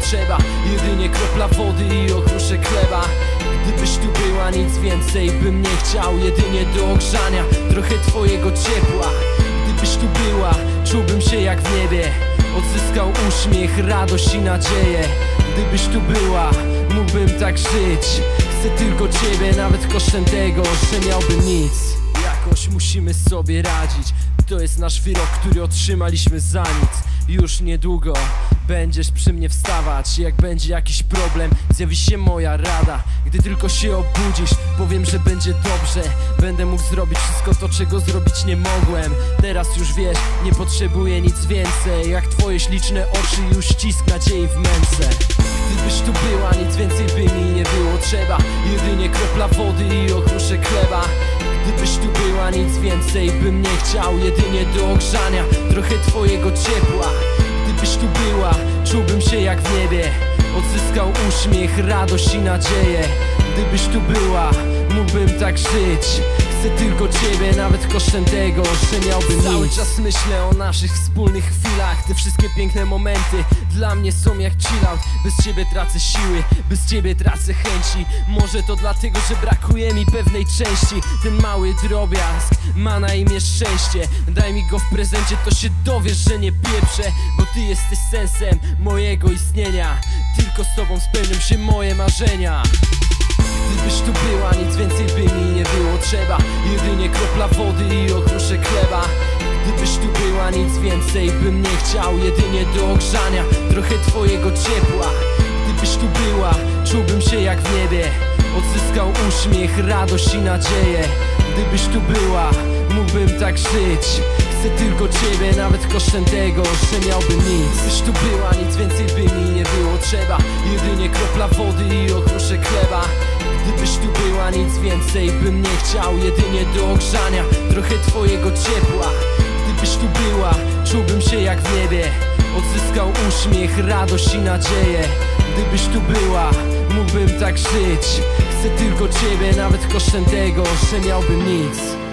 trzeba. Jedynie kropla wody i okruszek chleba. Gdybyś tu była, nic więcej bym nie chciał. Jedynie do ogrzania, trochę twojego ciepła. Gdybyś tu była, czułbym się jak w niebie. Odzyskał uśmiech, radość i nadzieję. Gdybyś tu była, mógłbym tak żyć. Chcę tylko ciebie, nawet kosztem tego, że miałbym nic. Jakoś musimy sobie radzić. To jest nasz wyrok, który otrzymaliśmy za nic. Już niedługo będziesz przy mnie wstawać. Jak będzie jakiś problem, zjawi się moja rada. Gdy tylko się obudzisz, powiem, że będzie dobrze. Będę mógł zrobić wszystko to, czego zrobić nie mogłem. Teraz już wiesz, nie potrzebuję nic więcej. Jak twoje śliczne oczy i uścisk nadziei w męce. Gdybyś tu była, nic więcej by mi nie było trzeba. Jedynie kropla wody i okruszek chleba. Gdybyś tu była, nic więcej bym nie chciał. Jedynie do ogrzania, trochę twojego ciepła. Gdybyś tu była, czułbym się jak w niebie. Odzyskał uśmiech, radość i nadzieję. Gdybyś tu była, mógłbym tak żyć. Chcę tylko ciebie, nawet kosztem tego, że miałbym nic. Cały czas myślę o naszych wspólnych chwilach. Te wszystkie piękne momenty dla mnie są jak chillout. Bez ciebie tracę siły, bez ciebie tracę chęci. Może to dlatego, że brakuje mi pewnej części. Ten mały drobiazg ma na imię szczęście. Daj mi go w prezencie, to się dowiesz, że nie pieprzę. Bo ty jesteś sensem mojego istnienia. Tylko z tobą spełnią się moje marzenia. Gdybyś tu była, nic więcej by mi nie było trzeba. Jedynie kropla wody i okruszek chleba. Gdybyś tu była, nic więcej bym nie chciał. Jedynie do ogrzania, trochę twojego ciepła. Gdybyś tu była, czułbym się jak w niebie. Odzyskał uśmiech, radość i nadzieję. Gdybyś tu była, mógłbym tak żyć. Chcę tylko ciebie, nawet kosztem tego, że miałbym nic. Gdybyś tu była, nic więcej by mi nie było trzeba. Jedynie kropla wody i okruszek chleba. Gdybyś tu była, nic więcej bym nie chciał. Jedynie do ogrzania, trochę twojego ciepła. Gdybyś tu była, czułbym się jak w niebie. Odzyskał uśmiech, radość i nadzieję. Gdybyś tu była, mógłbym tak żyć. Chcę tylko ciebie, nawet kosztem tego, że miałbym nic.